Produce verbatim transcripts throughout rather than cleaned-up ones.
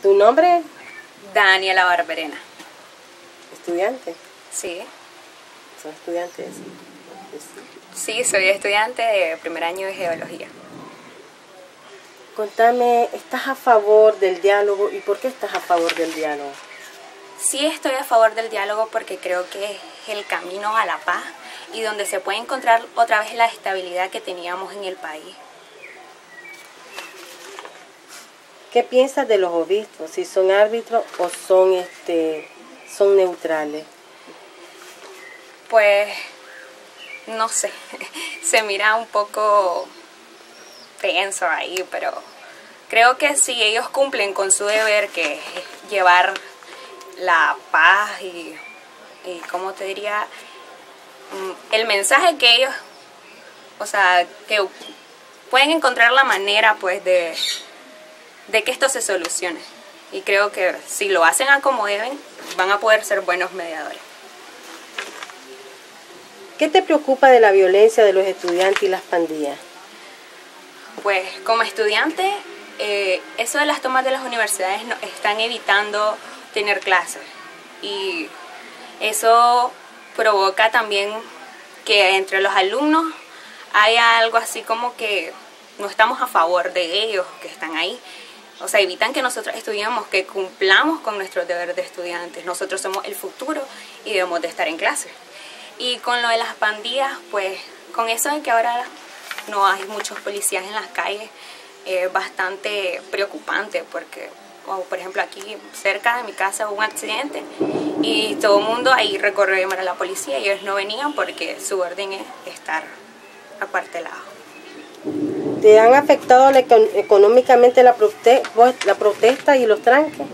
¿Tu nombre? Daniela Barberena. ¿Estudiante? Sí. ¿Son estudiantes? Sí, soy estudiante de primer año de Geología. Contame, ¿estás a favor del diálogo y por qué estás a favor del diálogo? Sí, estoy a favor del diálogo porque creo que es el camino a la paz y donde se puede encontrar otra vez la estabilidad que teníamos en el país. ¿Qué piensas de los obispos? ¿Si son árbitros o son, este, son neutrales? Pues, no sé, se mira un poco tenso ahí, pero creo que si ellos cumplen con su deber, que es llevar la paz y, y ¿cómo te diría? El mensaje que ellos, o sea, que pueden encontrar la manera, pues, de, de que esto se solucione. Y creo que si lo hacen a como deben, van a poder ser buenos mediadores. ¿Qué te preocupa de la violencia de los estudiantes y las pandillas? Pues como estudiante, eh, eso de las tomas de las universidades no, están evitando tener clases. Y eso provoca también que entre los alumnos haya algo así como que no estamos a favor de ellos que están ahí. O sea, evitan que nosotros estudiemos, que cumplamos con nuestros deberes de estudiantes. Nosotros somos el futuro y debemos de estar en clase. Y con lo de las pandillas, pues con eso de que ahora no hay muchos policías en las calles, es bastante preocupante porque, o por ejemplo, aquí cerca de mi casa hubo un accidente y todo el mundo ahí recorrió a llamar a la policía y ellos no venían porque su orden es estar acuartelados. ¿Te han afectado la, económicamente la, prote la protesta y los tranques?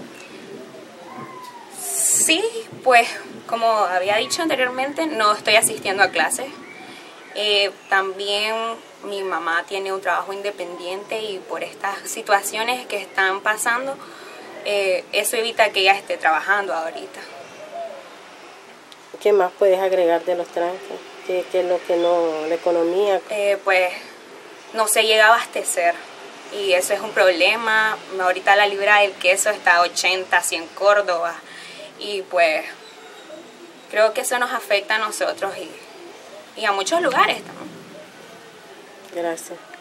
Sí, pues como había dicho anteriormente, no estoy asistiendo a clases. Eh, también mi mamá tiene un trabajo independiente y por estas situaciones que están pasando, eh, eso evita que ella esté trabajando ahorita. ¿Qué más puedes agregar de los tranques? ¿Qué, qué es lo que no, la economía? Eh, pues no se llega a abastecer y eso es un problema. Ahorita la libra del queso está a ochenta, cien Córdoba y pues creo que eso nos afecta a nosotros y, y a muchos lugares también. Gracias.